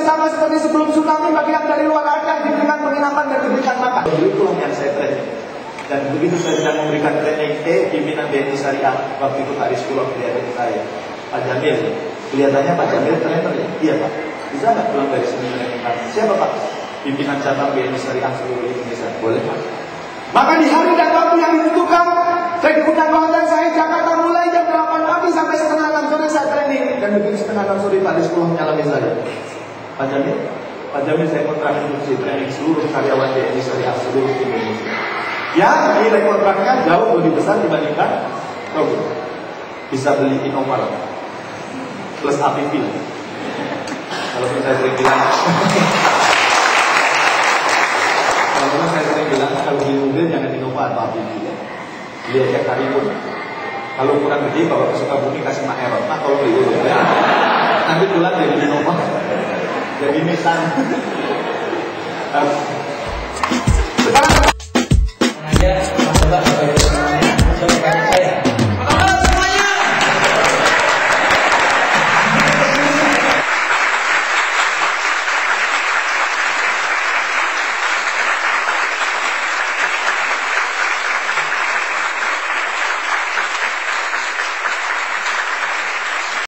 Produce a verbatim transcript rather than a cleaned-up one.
sama seperti sebelum tsunami, bagi yang dari luar ada diberikan penginapan dan diberikan makan. Itulah yang saya training. Dan begitu saya sedang memberikan training ke pimpinan B N I Syariah, waktu itu Pak Rizkullah kelihatan saya, Pak Jamil, kelihatannya Pak Jamil trainer ya? Iya Pak, bisa nggak pulang dari sini training kami? Siapa Pak? Pimpinan cabang B N I Syariah seluruh Indonesia. Boleh Pak? Maka di hari dan waktu yang ditentukan, saya diundang ke hotel saya Jakarta mulai jam delapan pagi sampai setengah enam sore saya training. Dan begitu setengah enam sore Pak Rizkullah menyalami saya. Pak Jamil, Pak Jamil saya kontrak untuk training seluruh karyawan B N I Syariah seluruh Indonesia. Ya, nilai kontraknya jauh lebih besar dibandingkan Rogo. Bisa beli Innova plus A P P. Kalau saya sering bilang, kalau saya sering bilang kalau beli mobil jangan Innova atau A P P ya. Beli aja Karimun. Kalau kurang gede bawa ke Sukabumi kasih Maerot. Nah kalau beli mobil ya, nanti pulang jadi Innova, jadi Nissan. Sekarang Yeah.